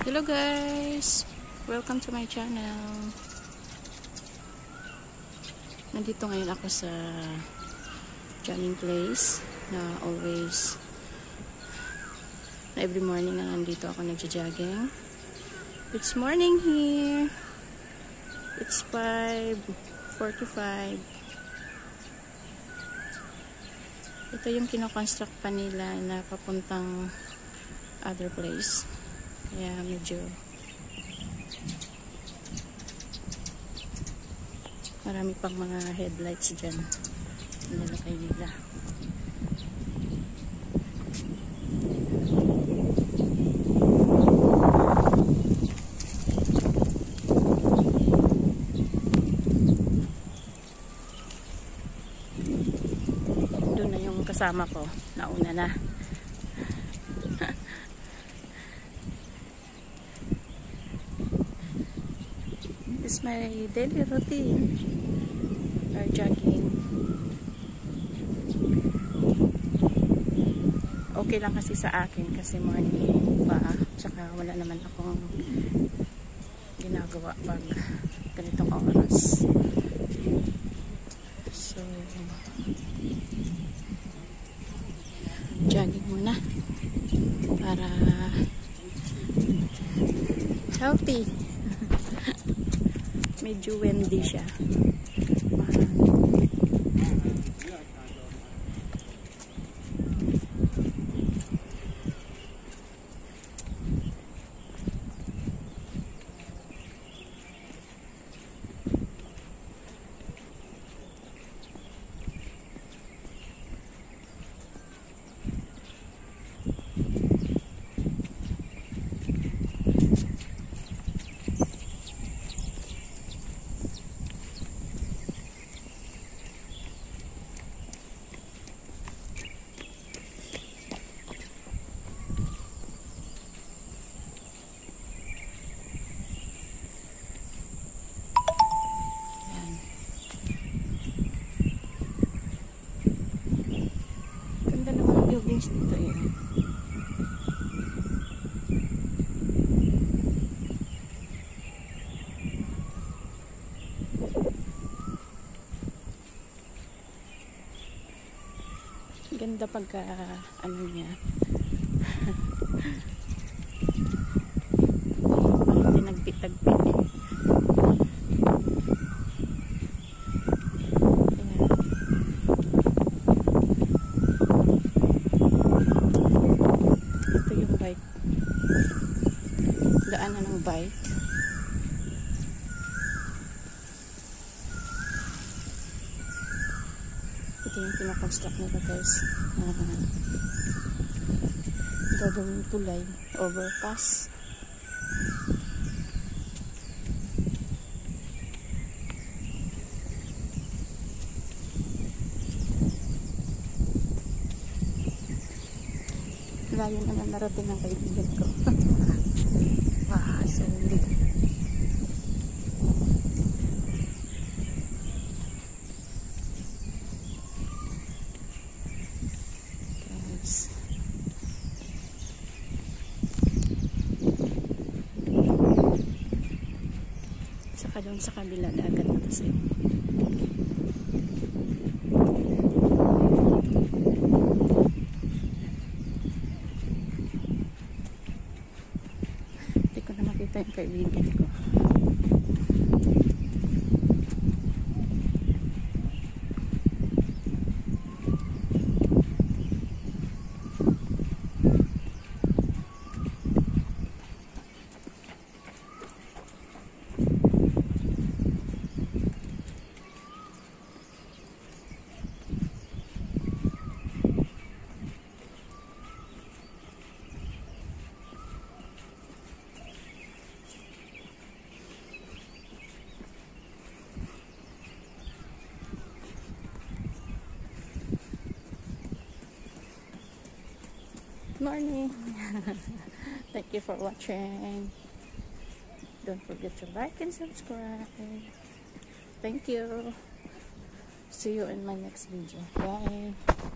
Hello guys! Welcome to my channel. Nandito ngayon ako sa jogging place na always every morning na nandito ako nagja-jogging. It's morning here. It's 5:45. Ito yung kino-construct pa nila na papuntang other place. Kaya medyo marami pang mga headlights dyan nilalagay nila. Doon na yung kasama ko, nauna na. This is my daily routine or jogging. Okay lang kasi sa akin kasi morning pa, tsaka wala naman akong ginagawa pag ganitong oras. So jogging muna para healthy. Medyo windy siya. Buildings dito yun. Ganda pagka ano niya. Hindi nagpitagpit eh. Daanan ng bike. Ito yung pinakonstruct nila guys. Gagawing tulay, overpass. Layo na narating ng kaibigan ko. Wow, solid. Guys. Saka doon sa kabila, dagat na kasi. Ito yung kaibigan ko. Morning. Thank you for watching. Don't forget to like and subscribe. Thank you. See you in my next video. Bye.